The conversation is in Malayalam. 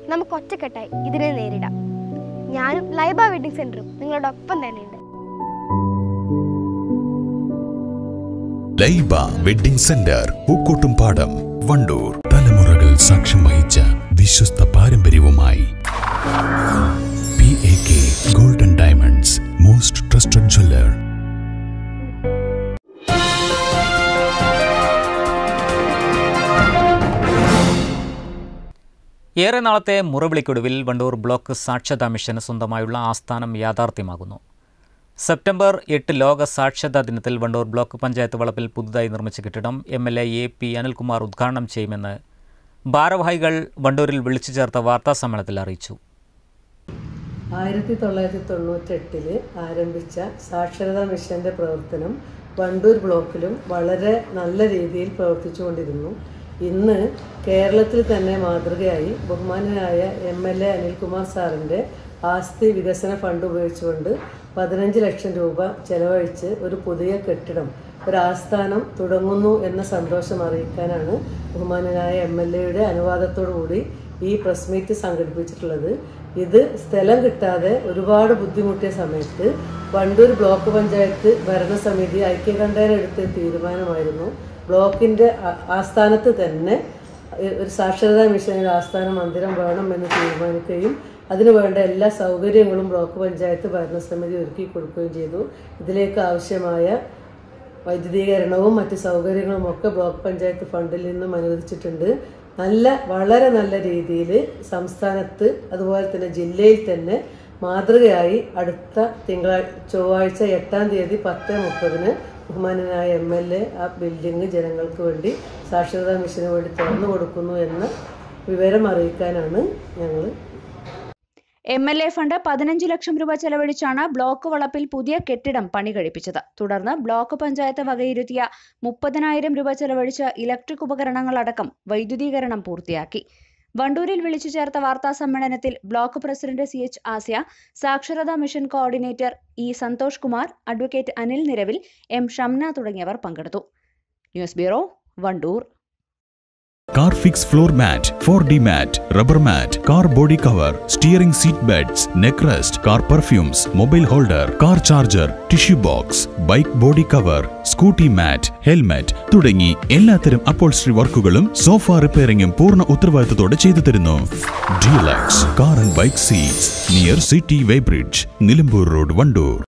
നമുക്ക് ഒറ്റക്കെട്ടായി ഇതിനെ നേരിടാം. ഞാനും ലൈബ വെഡിങ് സെന്ററും നിങ്ങളോടൊപ്പം തന്നെയുണ്ട്. Laiba wedding centre, Pookkottumpadam, Wandoor. തലമുറകൾ സാക്ഷ്യം വഹിച്ച വിശ്വസ്ത പാരമ്പര്യവുമായി PAK golden diamonds, most trusted jeweller. ഏറെ നാളത്തെ മുറവിളിക്കൊടുവിൽ വണ്ടൂർ ബ്ലോക്ക് സാക്ഷരതാ മിഷന് സ്വന്തമായുള്ള ആസ്ഥാനം യാഥാർത്ഥ്യമാകുന്നു. സെപ്റ്റംബർ 8 ലോക സാക്ഷരതാ ദിനത്തിൽ വണ്ടൂർ ബ്ലോക്ക് പഞ്ചായത്ത് വളപ്പിൽ പുതുതായി നിർമ്മിച്ച കെട്ടിടം MLA AP അനിൽകുമാർ ഉദ്ഘാടനം ചെയ്യുമെന്ന് ഭാരവാഹികൾ വണ്ടൂരിൽ വിളിച്ചു ചേർത്ത വാർത്താസമ്മേളനത്തിൽ അറിയിച്ചു. 1998 ആരംഭിച്ച സാക്ഷരതാ മിഷന്റെ പ്രവർത്തനം വണ്ടൂർ ബ്ലോക്കിലും വളരെ നല്ല രീതിയിൽ പ്രവർത്തിച്ചുകൊണ്ടിരുന്നു. ഇന്ന് കേരളത്തിൽ തന്നെ മാതൃകയായി ബഹുമാനനായ MLA അനിൽകുമാർ സാറിൻ്റെ ആസ്തി വികസന ഫണ്ട് ഉപയോഗിച്ചുകൊണ്ട് 15 ലക്ഷം രൂപ ചെലവഴിച്ച് ഒരു പുതിയ കെട്ടിടം, ഒരു ആസ്ഥാനം തുടങ്ങുന്നു എന്ന സന്തോഷം അറിയിക്കാനാണ് ബഹുമാനനായ MLAയുടെ അനുവാദത്തോടുകൂടി ഈ പ്രസ് മീറ്റ് സംഘടിപ്പിച്ചിട്ടുള്ളത്. ഇത് സ്ഥലം കിട്ടാതെ ഒരുപാട് ബുദ്ധിമുട്ടിയ സമയത്ത് വണ്ടൂർ ബ്ലോക്ക് പഞ്ചായത്ത് ഭരണസമിതി ഐക്യകണ്ഠേന എടുത്ത തീരുമാനമായിരുന്നു ബ്ലോക്കിൻ്റെ ആസ്ഥാനത്ത് തന്നെ ഒരു സാക്ഷരതാ മിഷനിൽ ആസ്ഥാന മന്ദിരം വേണമെന്ന് തീരുമാനിക്കുകയും അതിനുവേണ്ട എല്ലാ സൗകര്യങ്ങളും ബ്ലോക്ക് പഞ്ചായത്ത് ഭരണസമിതി ഒരുക്കി കൊടുക്കുകയും ചെയ്തു. ഇതിലേക്ക് ആവശ്യമായ വൈദ്യുതീകരണവും മറ്റ് സൗകര്യങ്ങളും ഒക്കെ ബ്ലോക്ക് പഞ്ചായത്ത് ഫണ്ടിൽ നിന്നും അനുവദിച്ചിട്ടുണ്ട്. വളരെ നല്ല രീതിയിൽ സംസ്ഥാനത്ത് അതുപോലെ തന്നെ ജില്ലയിൽ തന്നെ മാതൃകയായി അടുത്ത ചൊവ്വാഴ്ച 8-ാം തീയതി 10:30 ബഹുമാനനായ MLA ആ ബിൽഡിംഗ് ജനങ്ങൾക്ക് വേണ്ടി സാക്ഷരതാ മിഷന് വേണ്ടി തുറന്നു കൊടുക്കുന്നു എന്ന വിവരം അറിയിക്കാനാണ് ഞങ്ങൾ. MLA ഫണ്ട് 15 ലക്ഷം രൂപ ചെലവഴിച്ചാണ് ബ്ലോക്ക് വളപ്പിൽ പുതിയ കെട്ടിടം പണി കഴിപ്പിച്ചത്. തുടർന്ന് ബ്ലോക്ക് പഞ്ചായത്ത് വകയിരുത്തിയ 30,000 രൂപ ചെലവഴിച്ച് ഇലക്ട്രിക് ഉപകരണങ്ങളടക്കം വൈദ്യുതീകരണം പൂർത്തിയാക്കി. വണ്ടൂരിൽ വിളിച്ചു ചേർത്ത വാർത്താ സമ്മേളനത്തിൽ ബ്ലോക്ക് പ്രസിഡന്റ് CH ആസിയ, സാക്ഷരതാ mission coordinator E Santhosh Kumar, advocate Anil Niravil, M Shamna തുടങ്ങിയവർ പങ്കെടുത്തു. News bureau, Wandoor. Carfix floor mat, 4D mat, rubber mat, car body cover, steering seat beds, neck rest, car perfumes, mobile holder, car charger, tissue box, bike body cover, scooty mat, helmet തുടങ്ങി എല്ലാത്തരം അപ്പോൾസ്ട്രി വർക്കുകളും സോഫ റിപ്പയറിംഗും പൂർണ്ണ ഉത്തരവാദിത്തത്തോടെ ചെയ്തു തരുന്നു. Dulux Car and Bike Seats, near City Weighbridge, Nilambur road, Wandoor.